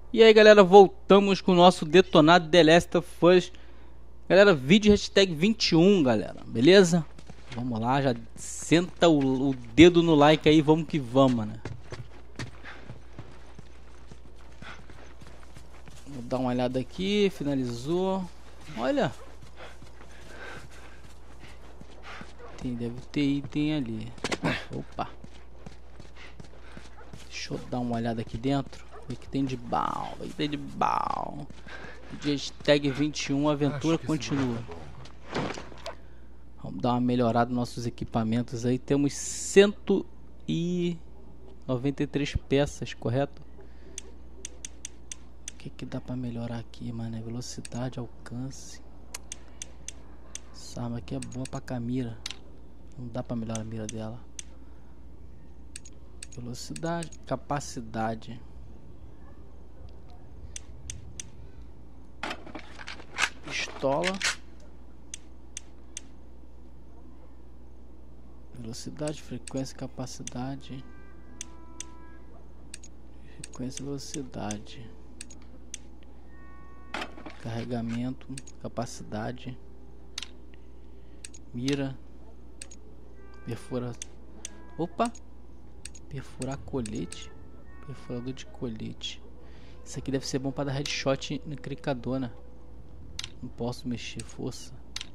E aí galera, voltamos com o nosso detonado The Last of Us. Galera, vídeo hashtag 21, galera, beleza? Vamos lá, já senta o dedo no like aí, vamos que vamos, né? Vou dar uma olhada aqui, finalizou. Olha, deve ter item ali. Opa, deixa eu dar uma olhada aqui dentro. O que tem de baú? O que tem de baú? Hashtag 21, aventura continua. Vamos dar uma melhorada nos nossos equipamentos aí. Temos 193 peças, correto? O que dá pra melhorar aqui, mano? Velocidade, alcance. Essa arma aqui é boa pra camira. Não dá pra melhorar a mira dela. Velocidade, capacidade. Pistola. Velocidade, frequência, capacidade. Frequência, velocidade. Carregamento, capacidade. Mira. Perfura. Opa! Perfurar colete. Perfurador de colete. Isso aqui deve ser bom para dar headshot no clicador, né? Não posso mexer, força.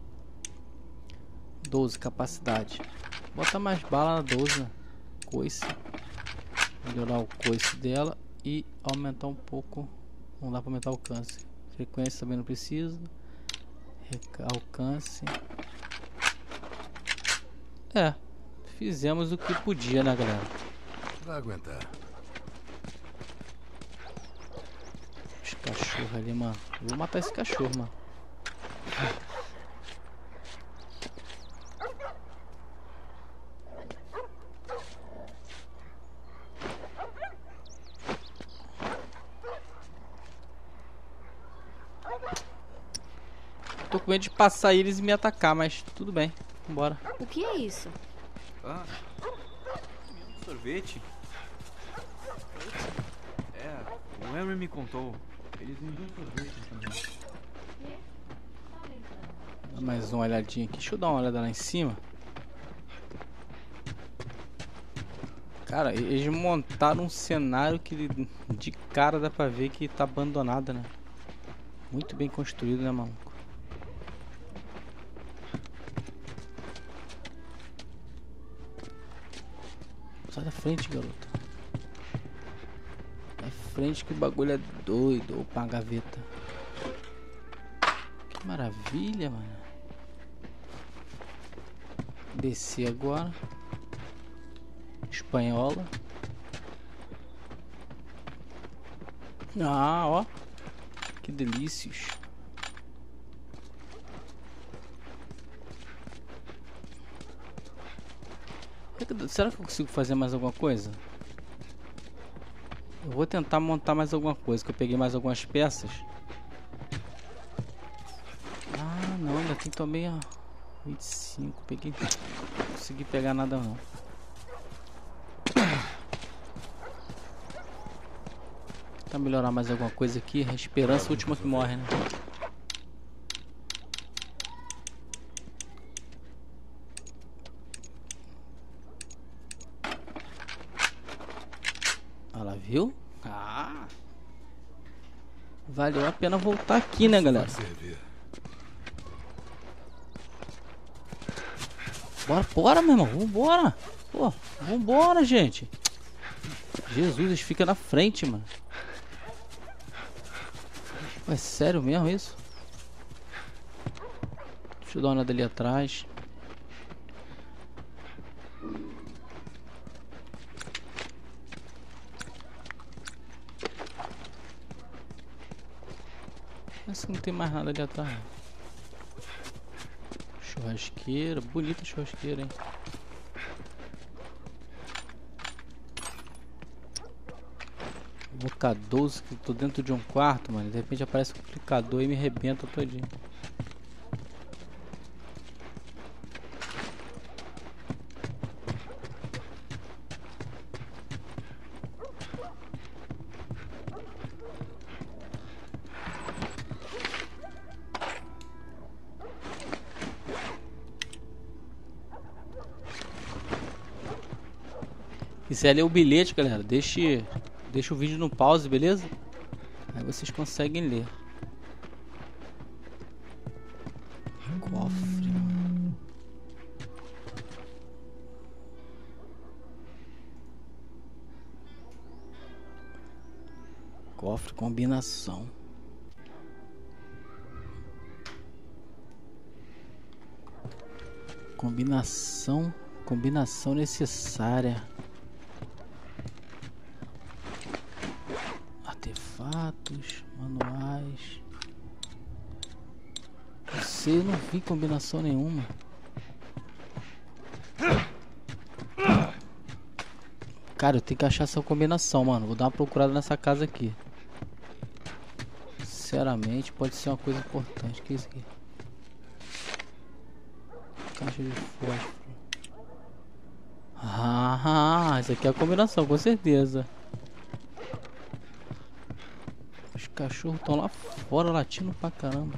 12, capacidade. Bota mais bala na 12, né? Coice. Melhorar o coice dela e aumentar um pouco. Não dá para aumentar o alcance. Frequência também não precisa. Alcance. É, fizemos o que podia, né, galera? Vai aguentar. Os cachorros ali, mano. Eu vou matar esse cachorro, mano. Tô com medo de passar eles e me atacar, mas tudo bem. Vambora. O que é isso? Ah, sorvete. É, o Henry me contou. Eles vendem sorvete também. Dá mais uma olhadinha aqui. Deixa eu dar uma olhada lá em cima. Cara, eles montaram um cenário que de cara dá pra ver que tá abandonado, né? Muito bem construído, né, maluco? Sai da frente, garota. Da frente que o bagulho é doido. Opa, a gaveta. Que maravilha, mano. Descer agora. Espanhola. Ah, ó. Que delícias. Será que eu consigo fazer mais alguma coisa? Eu vou tentar montar mais alguma coisa, que eu peguei mais algumas peças. Ah, não, ainda tem também a 25. Peguei. Não consegui pegar nada não. Tentar melhorar mais alguma coisa aqui. A esperança última que morre, né? Ela viu? Ah! Valeu a pena voltar aqui, né, galera? Bora, meu irmão. Vambora. Pô, vambora, gente. Jesus, eles ficam na frente, mano. É sério mesmo isso? Deixa eu dar uma olhada ali atrás. Parece que não tem mais nada ali atrás. Churrasqueira, bonita churrasqueira, hein? Invocador, que tô dentro de um quarto, mano. De repente aparece um clicador e me arrebenta todinho. Quiser ler o bilhete, galera, deixa o vídeo no pause, beleza? Aí vocês conseguem ler. Cofre, mano. Cofre, combinação. Combinação necessária. Artefatos, manuais. Eu não vi combinação nenhuma. Cara, eu tenho que achar essa combinação, mano. Vou dar uma procurada nessa casa aqui. Sinceramente, pode ser uma coisa importante. O que é isso aqui? Caixa de fósforo. Ah, isso aqui é a combinação, com certeza. Os cachorros estão lá fora latindo pra caramba.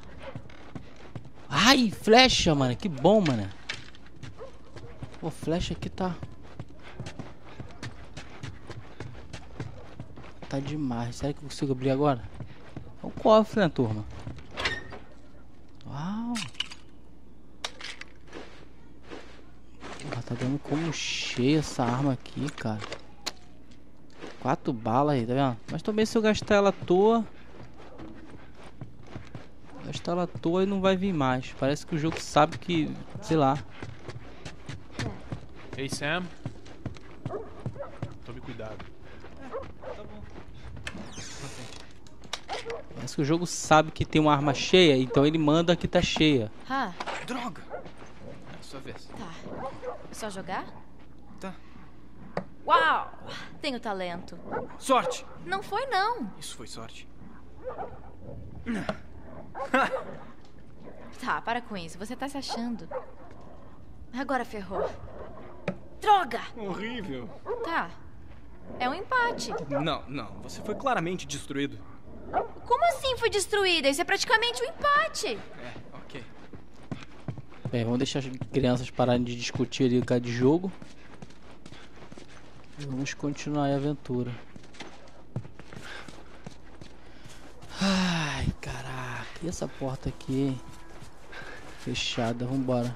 Ai, flecha, mano. Que bom, mano. Pô, flecha aqui tá demais. Será que eu consigo abrir agora? É um cofre, né, turma? Uau. Tá dando como cheia essa arma aqui, cara. 4 balas aí, tá vendo? Mas também se eu gastar ela à toa... Gastar ela à toa e não vai vir mais. Parece que o jogo sabe que... Sei lá. Ei, Sam. Tome cuidado. Tá bom. Parece que o jogo sabe que tem uma arma cheia, então ele manda que tá cheia. Ah, Droga! É a sua vez. tá. Só jogar? Tá. Uau! Tenho talento. Sorte! Não foi, não. Isso foi sorte. Tá, para com isso. Você tá se achando. Agora ferrou. Droga! Horrível. Tá. É um empate. Não. Você foi claramente destruído. Como assim foi destruída? Isso é praticamente um empate. É, ok. Bem, vamos deixar as crianças pararem de discutir ali o cara de jogo. E vamos continuar a aventura. Ai, caraca. E essa porta aqui, hein? Fechada, vambora.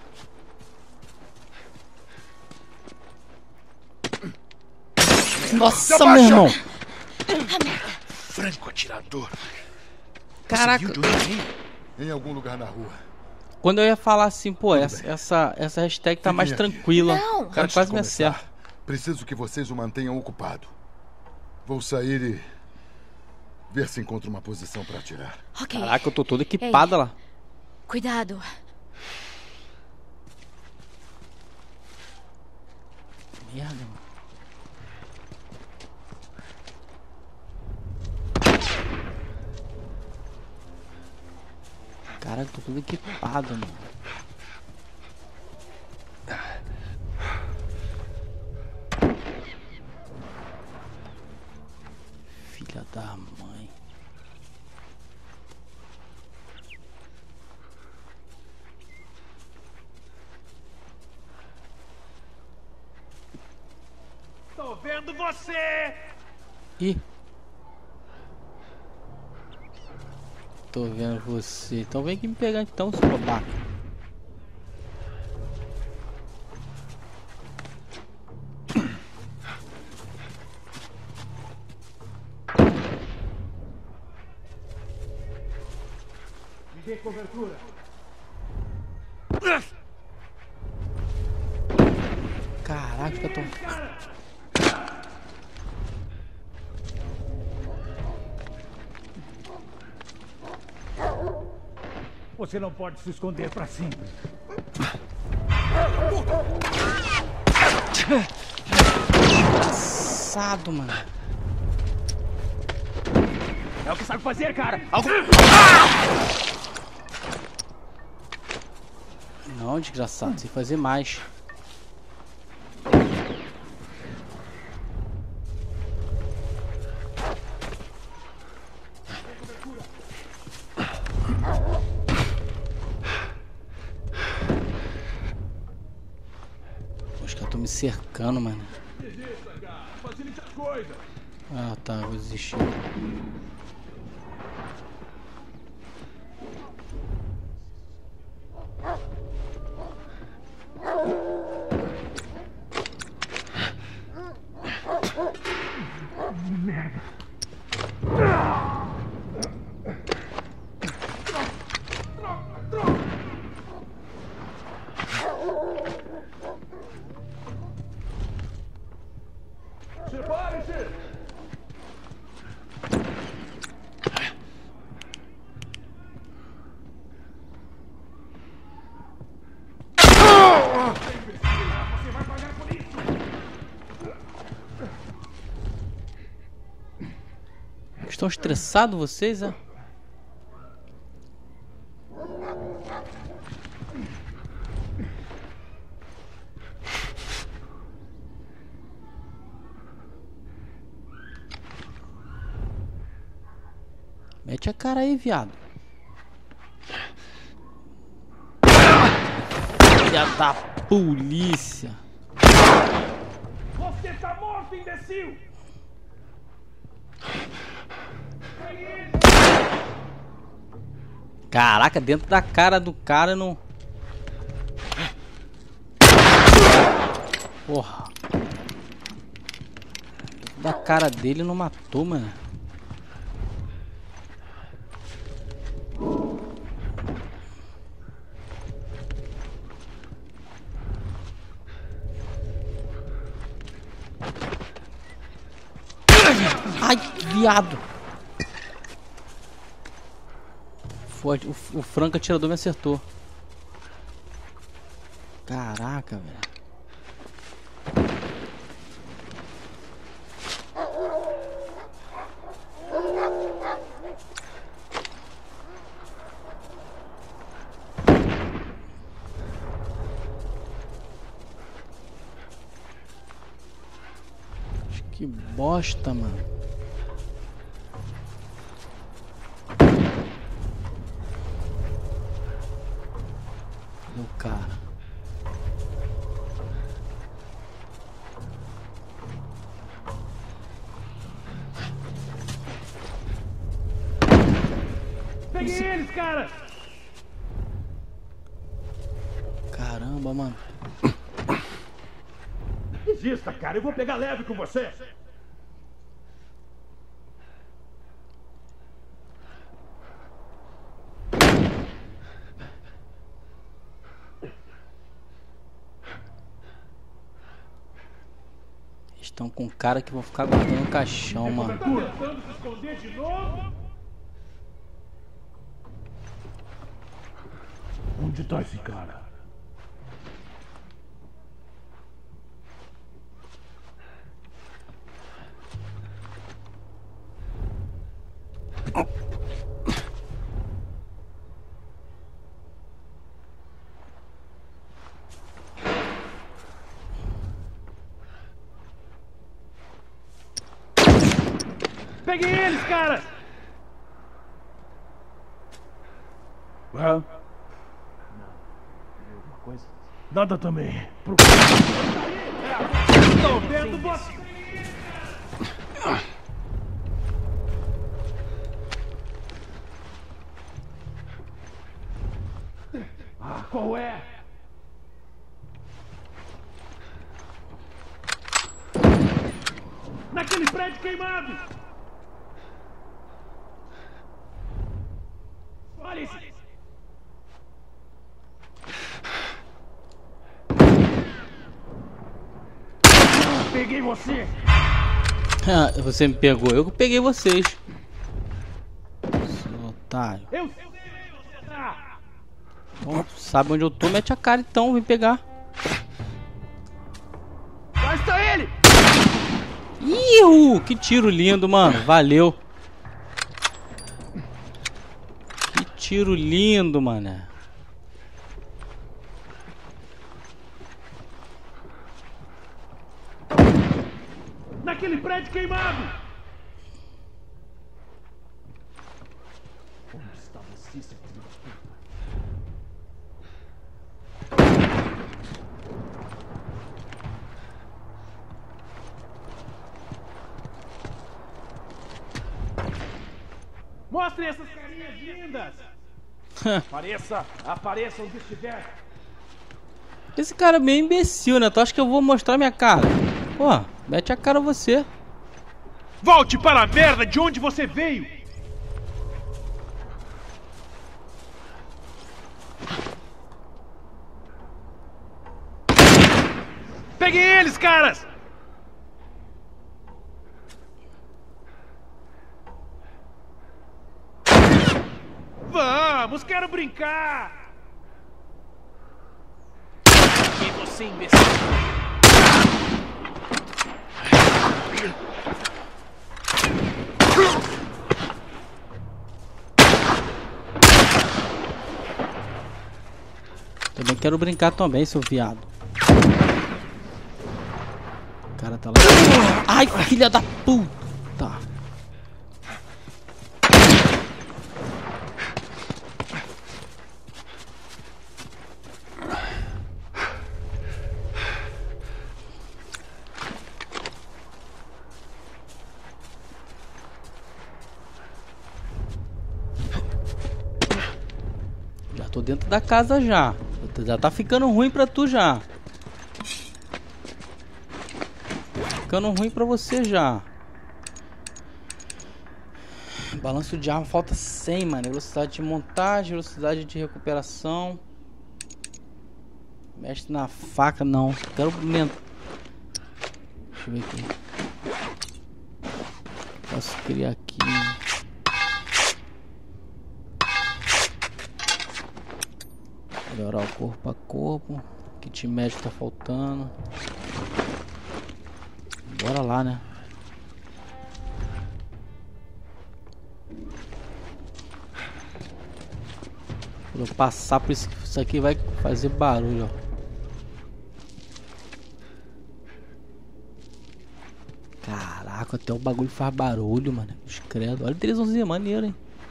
Nossa, meu irmão! Franco atirador. Caraca! Você viu de onde vem? Em algum lugar na rua. Quando eu ia falar assim, pô, essa hashtag tá mais Fiquem aqui. tranquila. Não. O cara Antes quase de me começar, acerta. preciso que vocês o mantenham ocupado. Vou sair e ver se encontro uma posição para atirar. Ok. Caraca, eu tô toda equipada lá. Cuidado. Merda, mano. Caraca, tô todo equipado, mano. Filha da mãe. Tô vendo você! Ih. Tô vendo você. Então vem aqui me pegar então, seu babaca. Me dê cobertura. Caraca, eu tô... Você não pode se esconder pra sempre. Engraçado, mano. É o que sabe fazer, cara. Não, desgraçado, sei fazer mais. Os caras estão me cercando, mano. Ah, tá, vou desistir. Estão estressados vocês, é? Mete a cara aí, viado. Filha da polícia. Você tá morto, imbecil! Caraca, dentro da cara do cara não... Porra. Dentro da cara dele não matou, mano. Ai, viado. O franco atirador me acertou. Caraca, velho. Que bosta, mano. O cara. Peguei eles, cara! Caramba, mano. Desista, cara. Eu vou pegar leve com você. Estão com cara que vão ficar guardando o caixão, mano. Tá tentando se esconder de novo? Onde tá esse cara? Peguei eles, cara! Alguma coisa? Nada também. Tô vendo você! Ah, qual é? Naquele prédio queimado! Olha esse... Peguei você! Ah, você me pegou, eu peguei vocês. Seu otário. Eu sei onde você tá! Bom, sabe onde eu tô? Mete a cara então, vem pegar. Lá está ele! Iu, que tiro lindo, mano. Valeu. Que tiro lindo, mano. Naquele prédio queimado! Onde está você, seu filho da puta? Mostrem essas carinhas lindas! Apareça onde estiver! Esse cara é meio imbecil, né? Tu acha que eu vou mostrar minha cara? Pô, mete a cara você. Volte para a merda de onde você veio! Peguem eles, caras! Vamos, quero brincar! E você, imbecil? Também quero brincar também, seu viado. O cara tá lá. Ai, filha da puta! Já tô dentro da casa já. Já tá ficando ruim pra tu já. Ficando ruim pra você já. Balanço de arma falta 100, mano. Velocidade de montagem, velocidade de recuperação. Mexe na faca, não. Quero aumentar. Deixa eu ver aqui. Posso criar aqui. Melhorar o corpo a corpo. Kit médico tá faltando. Bora lá, né? Quando eu passar por isso aqui vai fazer barulho, ó. Caraca, até o bagulho faz barulho, mano. Credo. Olha o televisãozinho, maneiro, hein?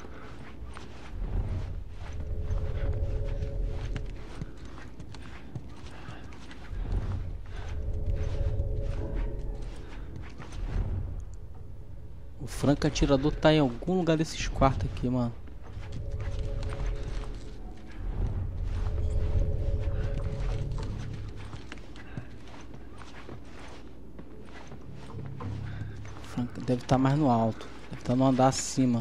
O franco atirador tá em algum lugar desses quartos aqui, mano. O franco deve estar mais no alto. Deve estar no andar acima.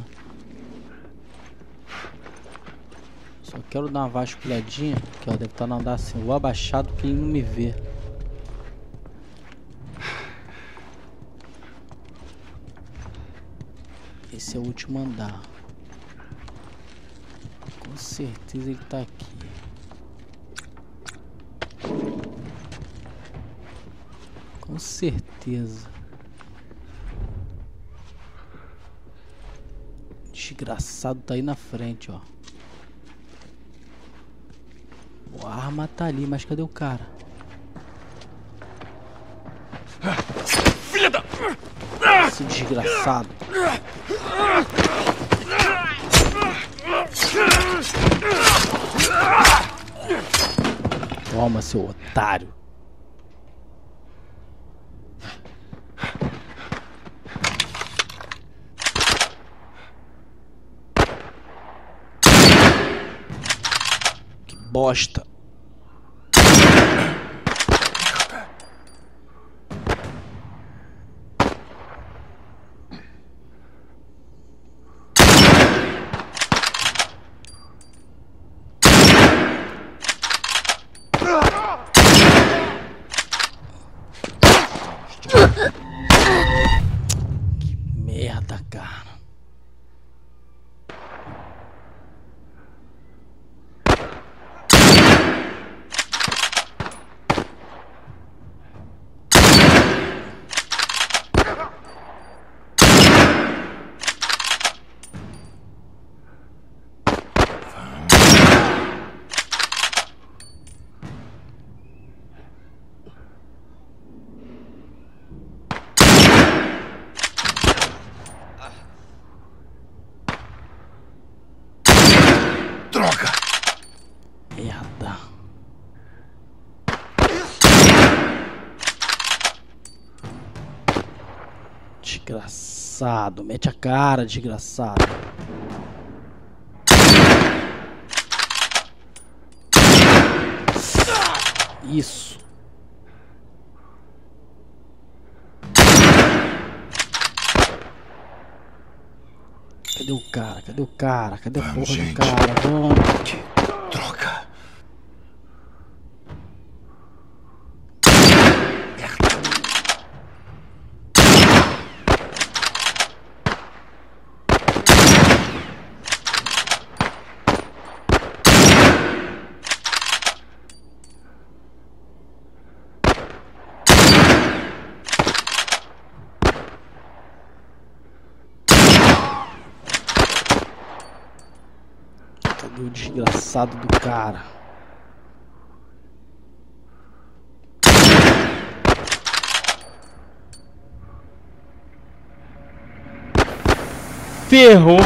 Só quero dar uma vasculhadinha. Aqui, ó. Deve estar no andar acima. Vou abaixado que ele não me vê. Esse é o último andar. Com certeza ele tá aqui. Com certeza. Desgraçado tá aí na frente, ó. A arma tá ali, mas cadê o cara? Filha da... Esse desgraçado. Toma, seu otário. Que bosta. Que merda, cara. Droga! Merda. Desgraçado. Mete a cara, desgraçado. Isso. Cadê o cara? Cadê o cara? Cadê a porra gente. do cara? Vamos. Que droga. Cadê o desgraçado do cara? Ferrou!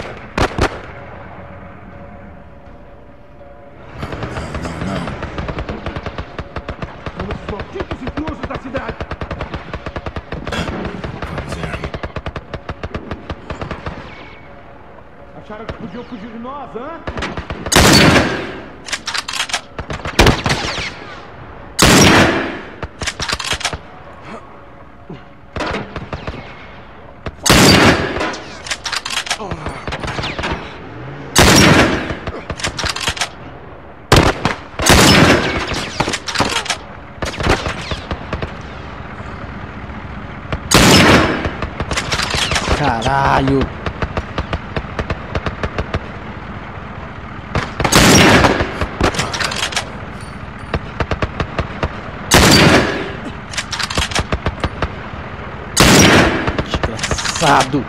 Um dos malditos intrusos da cidade. Acharam que podiam fugir de nós, hã? Caralho! Desgraçado!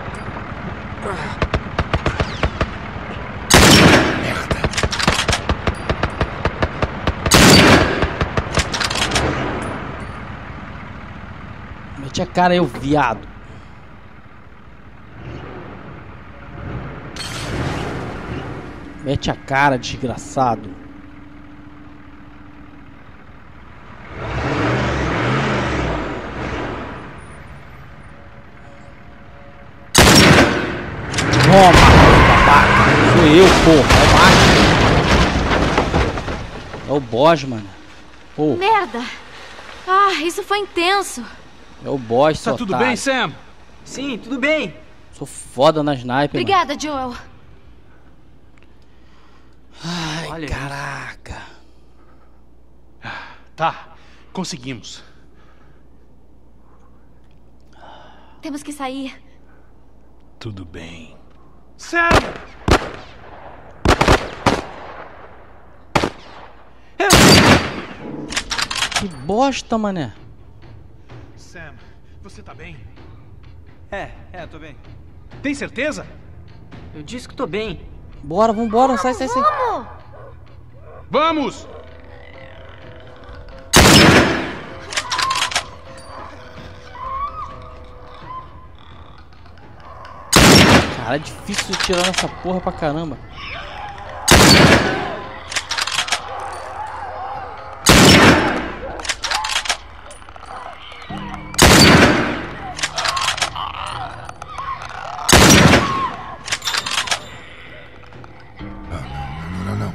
Mete a cara aí, ô viado! Mete a cara, desgraçado. Toma, babaca. Sou eu, porra. É o Marcos. É o boss, mano. Porra. Merda! Ah, isso foi intenso. É o boss, Tá seu tudo otário. bem, Sam? Sim, tudo bem. Sou foda na sniper, mano. Obrigada, Joel. Ai, Olha caraca. Tá, conseguimos. Temos que sair. Tudo bem. Sam! Que bosta, mané. Sam, você tá bem? Tô bem. Tem certeza? Eu disse que tô bem. Bora, vambora. Sai, sai, sai. Vamos! Vamos! Cara, é difícil tirar essa porra pra caramba. Não.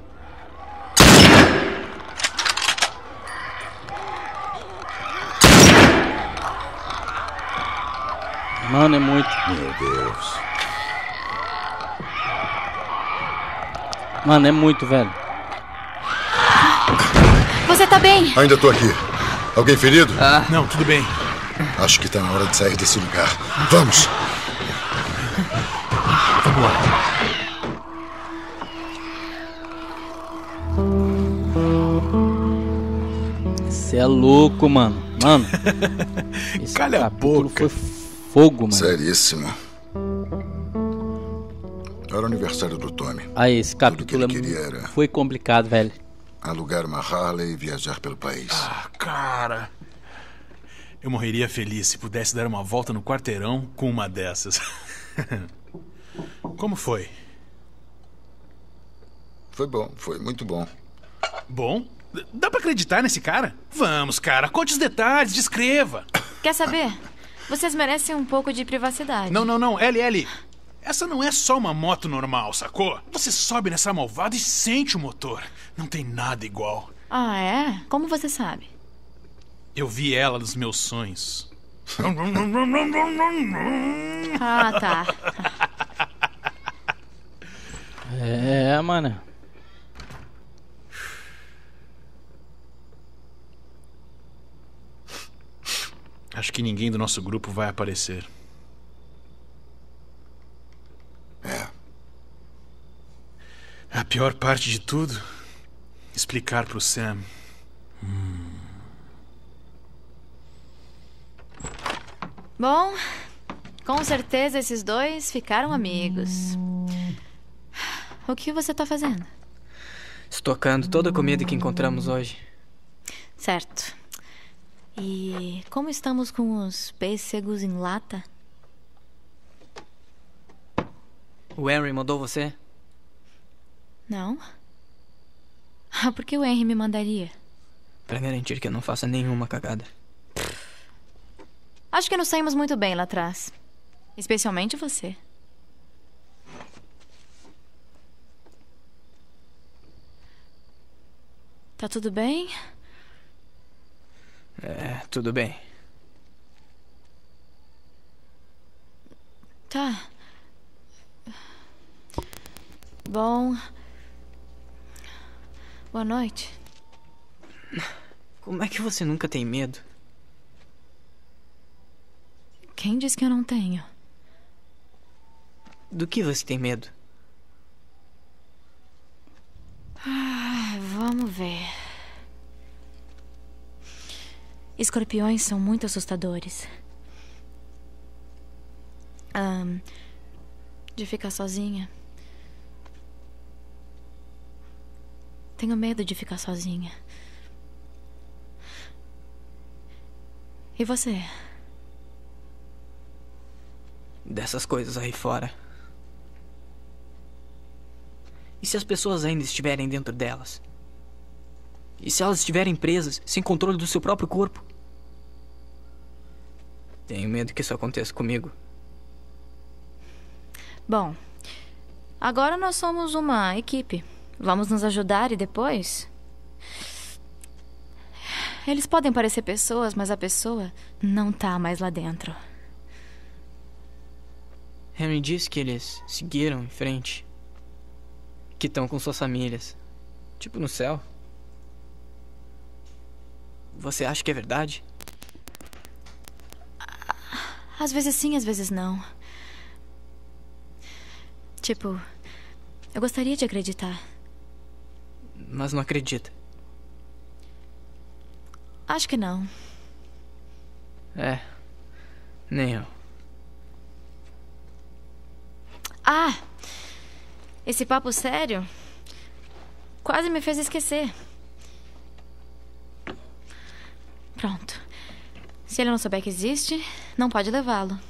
Mano, é muito. Meu Deus. Mano, é muito, velho. Você tá bem? Ainda tô aqui. Alguém ferido? Não, tudo bem. Acho que tá na hora de sair desse lugar. Vamos! Vamos lá. Você é louco, mano. Mano, esse Calha a capítulo boca. foi fogo, mano. Seríssimo. Era o aniversário do Tommy. Aí, esse Tudo que capítulo ele queria era foi complicado, velho. alugar uma Harley e viajar pelo país. Cara, eu morreria feliz se pudesse dar uma volta no quarteirão com uma dessas. Como foi? Foi bom, foi muito bom. Bom? Dá pra acreditar nesse cara? Vamos, cara, conte os detalhes, descreva. Quer saber? Vocês merecem um pouco de privacidade. Não, LL. Essa não é só uma moto normal, sacou? Você sobe nessa malvada e sente o motor. Não tem nada igual. Ah, é? Como você sabe? Eu vi ela nos meus sonhos. Ah, tá. É, mano. Acho que ninguém do nosso grupo vai aparecer. A pior parte de tudo, explicar pro Sam. Bom, com certeza esses dois ficaram amigos. O que você tá fazendo? Estocando toda a comida que encontramos hoje. Certo. E como estamos com os pêssegos em lata? O Henry mandou você? Não? Ah, por que o Henry me mandaria? Pra garantir que eu não faça nenhuma cagada. Acho que nos saímos muito bem lá atrás. Especialmente você. Tá tudo bem? É, tudo bem. Tá. Bom. Boa noite. Como é que você nunca tem medo? Quem disse que eu não tenho? Do que você tem medo? Vamos ver. Escorpiões são muito assustadores. De ficar sozinha. Tenho medo de ficar sozinha. E você? Dessas coisas aí fora. E se as pessoas ainda estiverem dentro delas? E se elas estiverem presas, sem controle do seu próprio corpo? Tenho medo que isso aconteça comigo. Bom, agora nós somos uma equipe. Vamos nos ajudar e depois... Eles podem parecer pessoas, mas a pessoa não tá mais lá dentro. Henry disse que eles seguiram em frente. Que estão com suas famílias. Tipo no céu. Você acha que é verdade? Às vezes sim, às vezes não. Tipo, eu gostaria de acreditar. Mas não acredita. Acho que não. É, nem eu. Ah! Esse papo sério quase me fez esquecer. Pronto. Se ele não souber que existe, não pode levá-lo.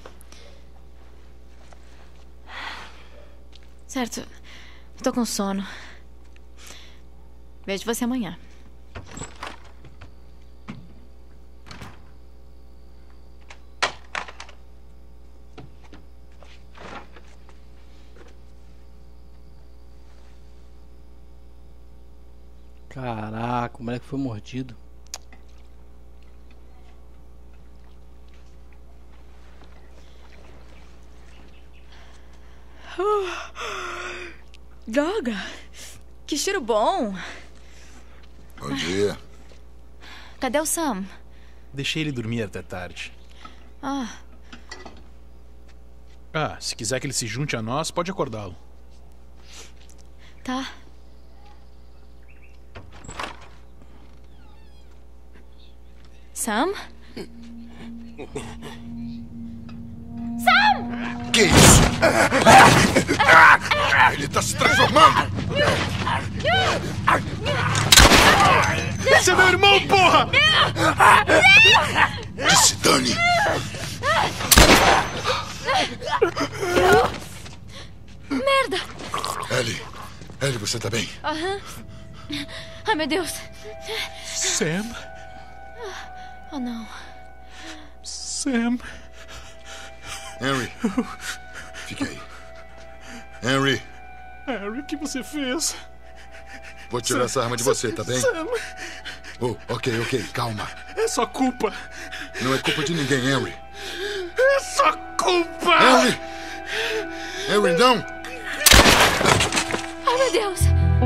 Certo. Tô com sono. Vejo você amanhã. Caraca, o moleque foi mordido. Droga! Que cheiro bom! Bom dia. Cadê o Sam? Deixei ele dormir até tarde. Ah, Se quiser que ele se junte a nós, pode acordá-lo. tá. Sam? Que isso? Ele tá se transformando! Esse é meu irmão, porra! Que se dane! Merda! Ellie, você tá bem? Ai, meu Deus! Sam? Oh, não. Sam? Henry, fique aí. Henry, Harry, o que você fez? Vou tirar essa arma de você, tá bem? Sam, Oh, ok, calma. é sua culpa. Não é culpa de ninguém, Henry. É sua culpa! Henry! Henry, não! Oh, meu Deus!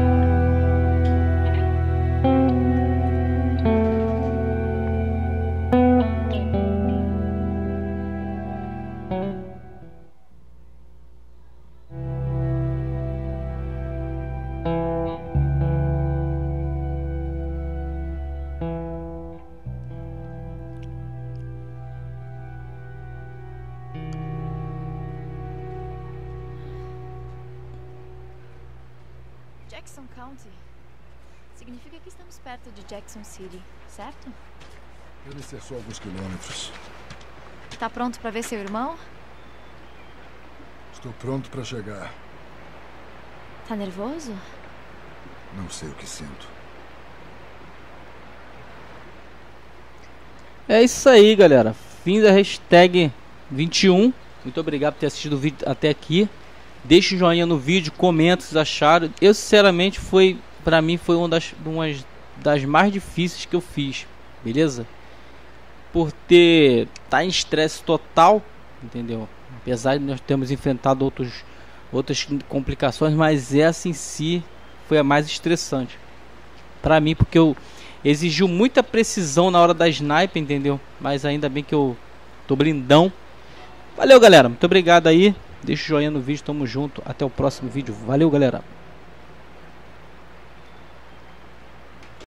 Jackson County significa que estamos perto de Jackson City, certo? Deve ser só alguns quilômetros. Tá pronto pra ver seu irmão? Estou pronto para chegar. Tá nervoso? Não sei o que sinto. É isso aí, galera. Fim da hashtag 21. Muito obrigado por ter assistido o vídeo até aqui. Deixe um joinha no vídeo, comenta se acharam. Eu, sinceramente, pra mim foi uma das mais difíceis que eu fiz. Beleza? Por tá em estresse total, entendeu? Apesar de nós termos enfrentado outras complicações, mas essa em si foi a mais estressante pra mim, porque eu exigiu muita precisão na hora da sniper, entendeu? Mas ainda bem que eu tô blindão. Valeu, galera, muito obrigado aí. Deixa o joinha no vídeo, tamo junto. Até o próximo vídeo. Valeu, galera.